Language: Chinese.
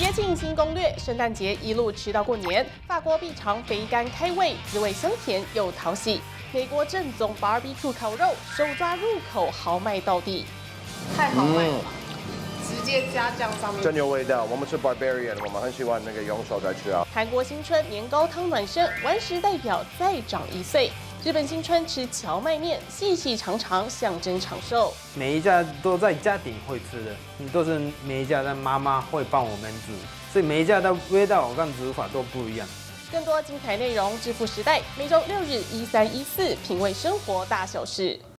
节庆新攻略，圣诞节一路吃到过年。法国必尝肥甘开胃，滋味香甜又讨喜。美国正宗 barbecue 烤肉，手抓入口，豪迈到底，太豪迈了吧！直接加酱上面， 真有味道。我们是 Barbarian， 我们很喜欢那个用手在吃啊。 韩国新春年糕汤暖身，完食代表再长1岁。日本新春吃荞麦面，细细长长，象征长寿。 每一家都在家庭会吃的，都是每一家的妈妈会帮我们煮，所以每一家的味道跟煮法都不一样。 更多精彩内容，致富时代每周6日1314，品味生活大小事。